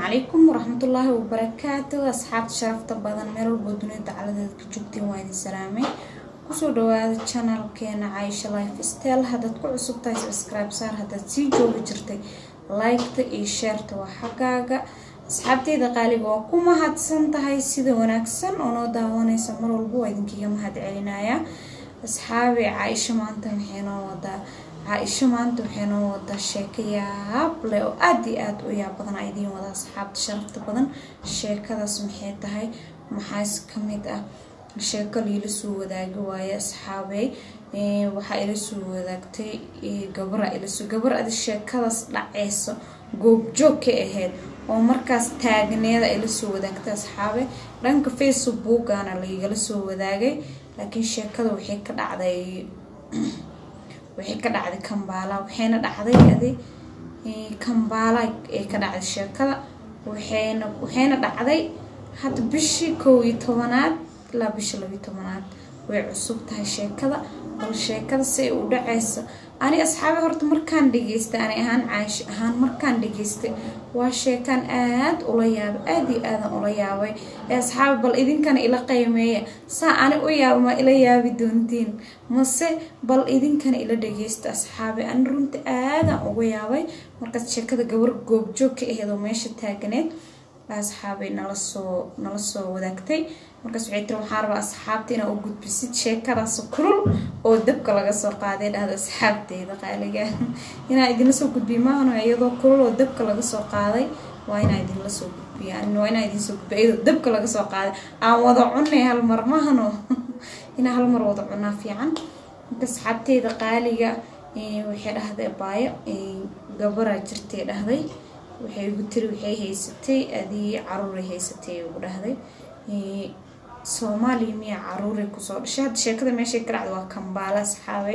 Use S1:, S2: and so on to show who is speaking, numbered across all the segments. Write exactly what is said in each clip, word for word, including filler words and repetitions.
S1: عليكم ورحمة الله وبركاته. أصحاب شرفت بدن ميرو البودوني تعالى جبتي وايد سلامي كسو دواد channel كينا عايشة لايف ستايل. هذا تكون عصب تاي سبسكرايب صار هذا تسيجو بجرتي لايك تي شير تو حقاقة أصحابتي دقالي وكم هادسن تهاي سيدا وناكسن ونو داواني سمر والبو ايدن كيام هاد علينايا أصحابي عايشة ما انت محينو ودا عايشة ما انت محينو ودا شاكيا هابلي و ادي اد ويا بدن ايدين ودا أصحاب شرفت بدن شاكا دا سمحيت تهاي محاس كميد اه شاكا ليلسو وداقي وايا أصحابي إيه وحا إلسو وداقتي إيه قبرا إلسو قبرا ادي شاكا دا سلعيسو قوب جوكي اهيد ومركز تاغنيدا إلسو وداقتي أصحابي لانك فيسبوك انا اللي إلسو وداقي لكن شاكا وحي كدعدي وحي كدعدي كمبالا وحينا دعدي ادي كمبالا ايه كدعدي شاكا وحينا وحينا دعدي حتى بشي كوي توانات لا بشي لبي توانات ويعصوب تهي شاكا بل شاكا سي ودعيس أنا أصحابي هرت مركان ديجيستي أنا أهان عايش أهان مركان ديجيستي وشاكان آد أولياب آدي آدم أوليابي أصحابي بل إذن كان إلى قيمية سا أنا أولياب ما إليابي دونتين مصي بل إذن كان إلى ديجيست أصحابي أنا رنت آدم أوليابي مركز شاكا دا قبر قوب جوكي إهدو ماشي تاقنين أصحابي نلسو نلسو وداكتي markaas waxay tiri waxaan rabaa asxaabteena oo gudbisid sheekadaas kulul oo dabka laga soo qaaday dhahda asxaabteeda qaaliga inaa idin soo gudbiyo maahno iyadoo kulul oo dabka laga soo qaaday waa inaa idin la soo gudbiyaan waa inaa idin soo gudbiyo iyadoo dabka laga soo qaaday aan wada cunay hal mar maahno inaa hal mar wada cunaa fiican markaas asxaabteeda qaaliga ee waxay dhahday baayo ee gabara jirtay dhahday waxay ugu tiri waxay haysatay adii caruur haysatay ugu dhahday ee Soomaali miya caruur ku soo dhashay sheekada meesha ka dhacday waa Kampala saxaabe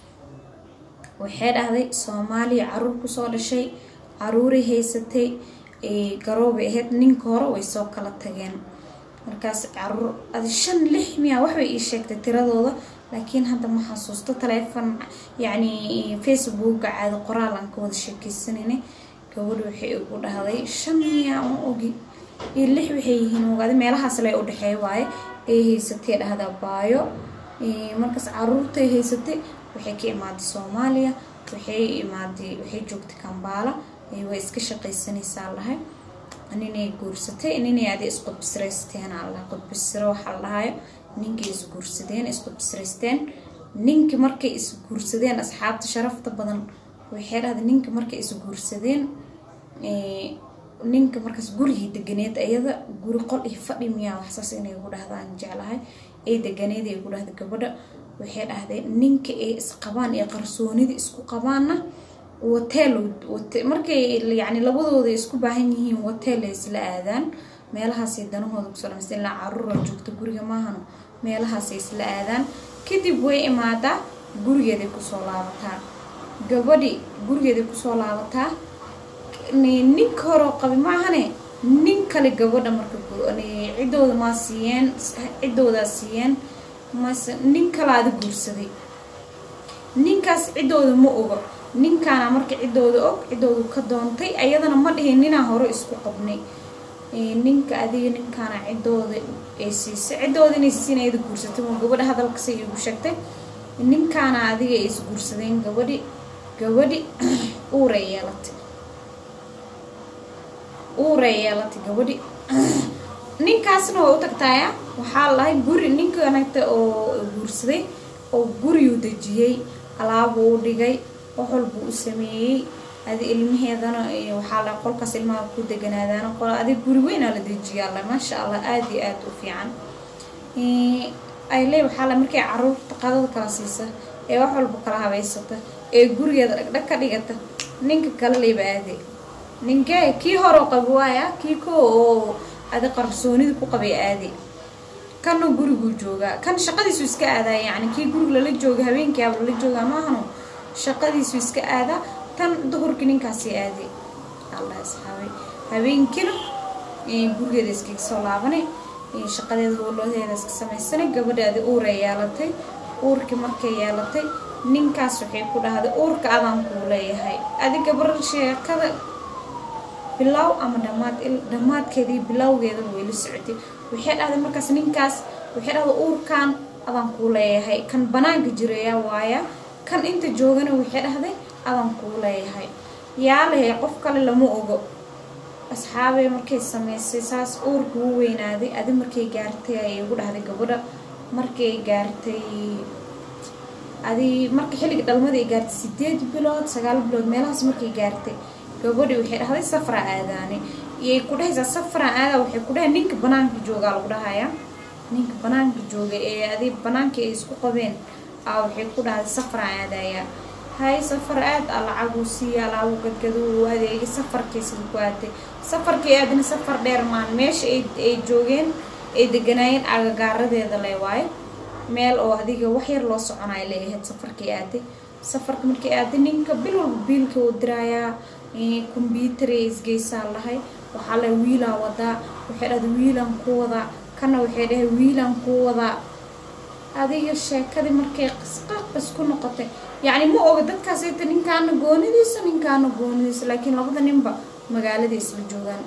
S1: waxay dhahday Soomaali caruur ku soo dhashay caruur haysatay ee garoob ahayd ninka hore way soo kala tageen markaas caruur ad shan lix miya wax way ii sheegtay tiradooda laakiin hadda ma xasuusto telefoon yaani Facebook caad qoraalan ka wada sheekaysanayna gabadhu waxay ugu dhahday shan miya oo ogi اللي وحيهين وقاعد ميلها سلي ودحي واي إيه هي ستي هذا بايو إيه مركز عروتي هي ستي وحي كي مادي صوماليا وحي مادي وحي جوكت كامبالا إيه ويسكي شقي سني سالها أنيني قرستي أنيني عادي اسقط بسرستين على قط بسروح على هاي نينكي اسقرستين اسقط بسرستين نينكي مركي اسقرستين أصحاب تشرف طبعا وحي هذا نينكي مركي اسقرستين إيه ninka markaas guriga deganeed ayada guri qol iyo fadhi miya wax saas inay ugu dhahdaan jeclahay ee deganeed ay ugu dhahday gabadha waxay dhahday ninka ay isqabaan ee qarsoonida isku qabaana hotel markay yaani labadooda isku baahan yihiin hotel isla aadaan meelahaas ay danahooda ku salaamsan la caruur joogto guriga maahano meelahaas ay isla aadaan kadib way imaada gurigeeda ku soo laabataa gabadhi gurigeeda ku soo laabataa nin koro qabi maahane nin kale gabadha marka ani cidooda ma siiyeen cidooda siiyeen ma nin kala aad guursaday ninkaas cidooda ma ogo ninkaana marka cidooda og cidoodu ka doontay ayadana ma dhihin inaan hore isku qabnay ee ninka adiga ninkaana cidooda ee siisay cidooda inay siinayda guursatay oo gabadha hadalka say ugu sheegtay ninkaana adiga is guursadeen gabadhi gabadhi uu reeyaltay uurayalati gabadhi ninkaasna waa u tagtaaya waxa la hay guri ninka anagta oo guursaday oo guri u dajiyay alaab uu dhigay wax walba uu sameeyay adi ilmaheedana waxa la qolkaas ilmaha ku deganaadaan qol adi guri weyn la dajiyay ma sha Allah aad iyo aad u fiican ee ay leey waxa la markay caruurta qadada kala siisa ee wax walba kala habeysata ee gurigeeda dhag ka dhigata ninka kale leeyahay ninka kii hore qabwaaya kii ko ada qarsoonida ku qabay aadi kan gurigu jooga kan shaqadiisu iska aada yaani kii guriga la jooga habeenkii aba la jooga maahano shaqadiisu iska aada tan duhurkii ninkaasi aadi Allah asxaabi habeenkii ee gurigeeda iska soo laabanay ee shaqadeeda howlaheeda iska sameeysanay gabadhaadi uur yeelatay uurkii markay yeelatay ninkaas waxay ku dhahday uurka adan ku leeyahay adiga gabar sheekada bilow ama dhamaad dhamaadkeedii bilowgeeda way la socotay waxay dhahday markaas ninkaas waxay dhahday uurkan adaan ku leeyahay kan banaanka jireeya waaya kan inta joogana waxay dhahday adaan ku leeyahay yaa leeyahay qof kale lama ogo asxaabay markay sameysay saas uurku u weynaaday adi markay gaartay ay ugu dhahday gabadha markay gaartay adi markii xilliga dhalmada ay gaartay sideed bilood sagaal bilood meelahaas markay gaartay gabadhi waxay dhahday safra aadaane iyay ku dhahaysaa safra aada waxay ku dhahay ninka banaanka jooga lagu dhahaya ninka banaanka jooga ee adi banaanka ay isku qabeen aa waxay ku dhahday safra aadaya hay safar aad alacagu siiya alagu gadgadu adeeg safarkiisa ku aaday safarkii aadna safar dheer maan meesha ay joogeen ay deganaayeen agagaaradeeda leewaay meel oo adiga wax yar loo soconay leeyahay safarkii aaday safarka markii aaday ninka bil walba biilka uu diraya ee computer isgeysa lahay waxa la wiila wada waxay dhahday wiilan ku wada kana waxay dhahay wiilan ku wada adiga sheekadii markay qisqaas ku noqotay yani ma oga dadkaas ay ninkaana goonidiisa ninkaana goonidiisa laakiin labada ninba magaalada isla joogan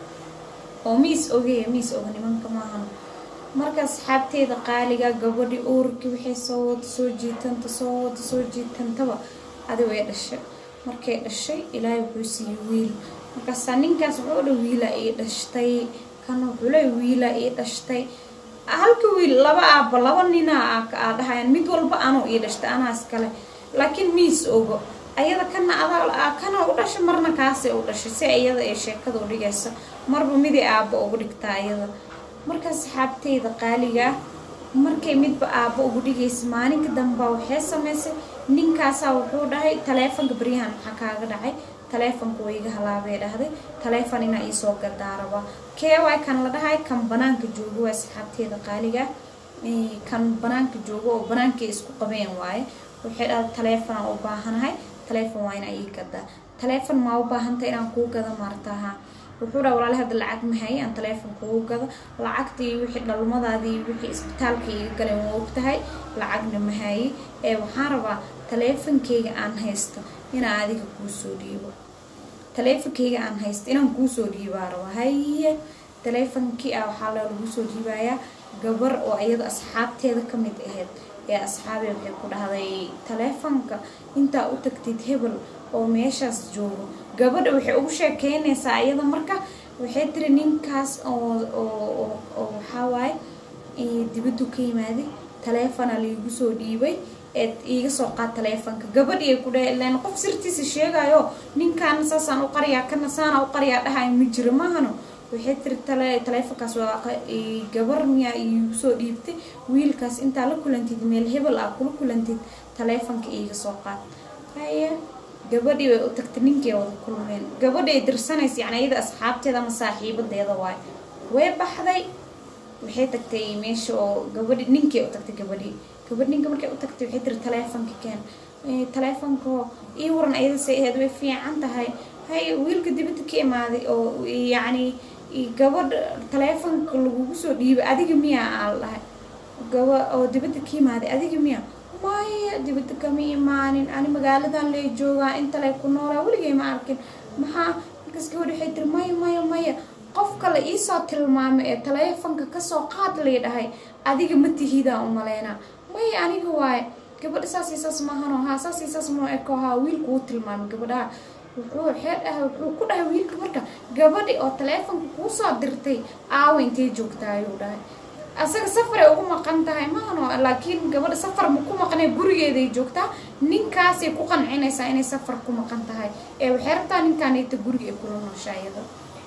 S1: oo miis ogay miis og nimanka maahan marka asxaabteeda qaaliga gabadhi uurkii waxay soo wada soo jiitanta soo wada soo jiitantaba adi way dhashay markay dhashay ilaahay wuxuu siiyay wiil markaas ninkaas wuxuu dhaa wiila ay dhashtay kana wuxuu leeyahay wiila ay dhashtay halka wiil laba aaba laba nina aa dhahayaan mid walba anoo ii dhashtay anaas kale laakiin miis ogo ayada kana adaa kana u dhashay marna kaasi u dhashay si ayada ay sheekada u dhigayso marba mid aaba ugu dhigtaa ayada markaas saxaabteeda qaaliga markay midba aaba ugu dhigaysa maalinka dambe waxay sameysay ninkaas wuxuu dhahay taleefanka bariyahan waxa kaaga dhacay taleefanku way iga halaabay dhahday taleefan ina ii soo gadaaraba kee way kan la dhahay kan banaanka joogo waa saxaabteeda qaaliga ee kan banaanka joogo oo banaanka isku qabeen waay waxay dhahay taleefan u baahanahay taleefan waa ina ii gadaa taleefan ma u baahantay inaan ku gado martaha wuxuu dhahay walaalaha hada lacag ma hay aan taleefan ku gado lacagtii wixii dhalmadaadii wixii isbitaalka iga galeen waa ogtahay lacagna ma hay ee waxaan rabaa taleefankeyga aan haysto ina adiga ku soo dhiibo taleefankeyga aan haysto inaan ku soo dhiibaa raba haye taleefankii ah waxa la lagu soo dhiibaya gabar oo ayada asxaabteeda kamid ahayd ee asxaabe waxay ku dhahday taleefanka inta u tagtid hebel oo meeshaas joogo gabadha waxay ugu sheekeynaysaa ayada marka waxay tiri ninkaas oo oo oo waxa waay ee dibaddu ka yimaaday taleefan lagu soo dhiibay ee iga soo qaad taleefanka gabadhi ay ku dhaayeen qof sirtiisa sheegayo ninkan saasan u qariya kana saana u qariya dhahay ma jiro maahano waxay tiri taleefankaas waa gabar miya igu soo dhiibtay wiilkaas inta la kulantid meel hebel ah kula kulantid taleefanka iga soo qaad haye gabadhi way u tagtay ninkii wada kulmeen gabadhi ay dirsanaysa yani ayada asxaabteeda ama saaxiibadeeda waay way baxday waxay tagtay meesha oo gabadhi ninkii u tagtay gabadhi gabadh ninka markay u tagtay waxay tiri taleefanka keen ee taleefanka ii waran ayada saeed way fiican tahay hay wiilka dibadda ka imaaday oo yani gabadh taleefanka lagu soo dhiibay adiga miya aan lahay gaba oo dibadda ka imaaday adiga miya maya dibadda kama imaanin ani magaaladan lay joogaa inta lay ku noolaa waligay ma arkin maxaa markaas gabadh waxay tiri maya maya maya qof kale ii soo tilmaamay ee taleefanka ka soo qaad lay dhahay adiga ma tihida u maleena maya aniga waay gabadh saas isaas maahano ha saas isaas ma eko ha wiilku uu tilmaamay gabadha wuxuu xeer ah wuxuu ku dhahay wiilka marka gabadhi oo taleefanka ku soo dirtay aaw intee joogtaa ayuu dhahay asaga safar ay ugu maqan tahay maahano laakiin gabadha safar ma ku maqnay gurigeeda ay joogtaa ninkaas ay ku qancinaysaa inay safar ku maqan tahay ee waxay rabtaa ninkaan inta guriga ay kula nooshaayada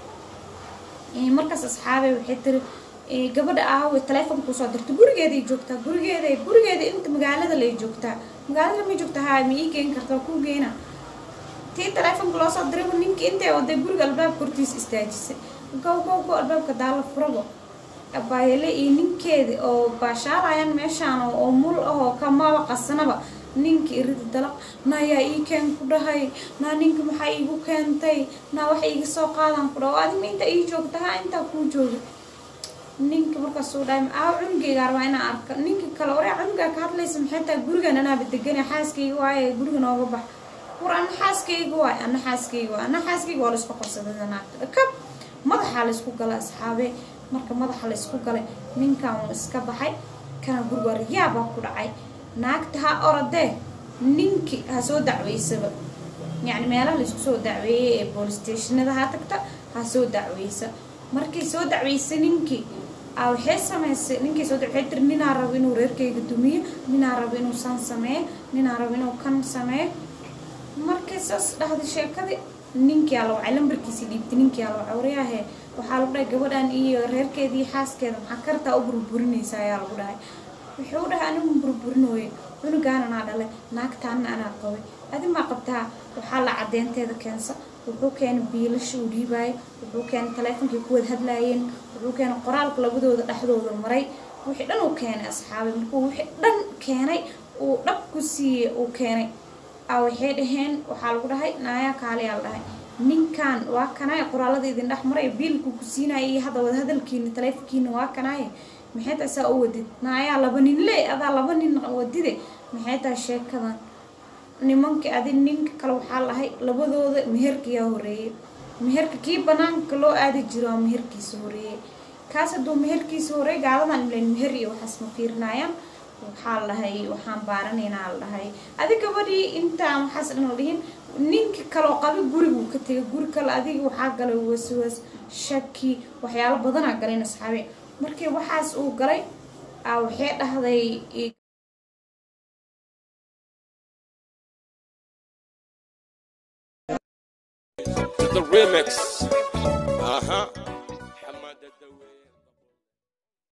S1: ee markaas asxaabay waxay tiri ee gabadha aaw taleefanka ku soo dirtay gurigeeda ay joogtaa gurigeeda gurigeeda inta magaalada lay joogtaa magaalada ma joogtaa ha ma ii geen kartaa ku geena tii taleefanka loo soo diray ninkii intay waday guriga albaabka hortiisa istaajisay gow gow gow albaabka daala furabo abaayele iyo ninkeeda oo baashaarayaan meeshaan oo mul ah oo kamaba qasanaba ninkii irid dalaq naya ii keen ku dhahay na ninka maxay igu keentay na wax iga soo qaadan ku dhaw adima inta ii joogtaa inta ku joogo ninka markaas uu dhaay aa cunugeyga rabaa inaan arko ninka kale oray cunuga ka hadlaysa maxay tahay gurigan anaa degan xaaskeyga waaye guriga nooga bax war ana xaaskayga waay ana xaaskayga waay ana xaaskayga waa la isku qabsaday naagta kab madaxa la isku galay asxaabe marka madaxa la isku galay ninkan uu iska baxay kana gurbar yaaba ku dhacay naagta ha orade ninki ha soo dacweysaba yani meelaha la isku soo dacweeyay ee police stationada ha tagta ha soo dacweysa markii soo dacweysa ninki aw waxay samaysay ninkii soo dacwey tir ninaa rabo inuu reerkayga dumiyo ninaa rabo inuu san sameeyo ninaa rabo inuu kan sameeyo markii saas dhahday sheekadii ninkii ala wacay lambarkiisa dhiibtay ninkii ala wacay wariyaahe waxaa lagu dhahay gabadhan iyo reerkeedii xaaskeeda maxaa kartaa u burburinaysa ayaa lagu dhahay wuxuu dhahay anigu burburinooye cunugaana anaa dhalay naagtaana anaa qabay adi maa qabtaa waxaa la cadeynteeda keensa wuxuu keenay biilasha uu dhiibaayo wuxuu keenay taleefonkii ku wada hadlaayeen wuxuu keenay qoraalka labadooda dhexdooda maray wixii dhan uu keenay asxaabi markuu wixii dhan keenay uu dhab ku siiyey uu keenay aa waxay dhaheen waxaa lagu dhahay naayaa kaaliyaa la dhahay ninkan waa kanaaye qoraalada idin dhex maray biilku ku siinaya iyo hadda wada hadalkiina taleefonkiina waa kanaaye maxay tahay saa u wadid naayaa laba nin le adaa laba nin wadide maxay tahay sheekadan nimankii adi ninka kale waxaa lahay labadooda meherkiyaa horeeyey meherka kii banaanka loo aadi jiro waa meherkiisa horeeyey kaas hadduu meherkiisa horeey gaaladan ilan meher iyo waxaas ma fiirinaayaan waxaa lahay waxaan baaranaynaa la dhahay adi gabadhii intaan waxaas dhan la dhihin ninka kaloo qabi guriguu ka tegay guri kale adiga waxaa galay waswas shaki waxyaalo badanaa galeen asxaabe markii waxaas uu galay aa waxay dhahday
S2: The remix.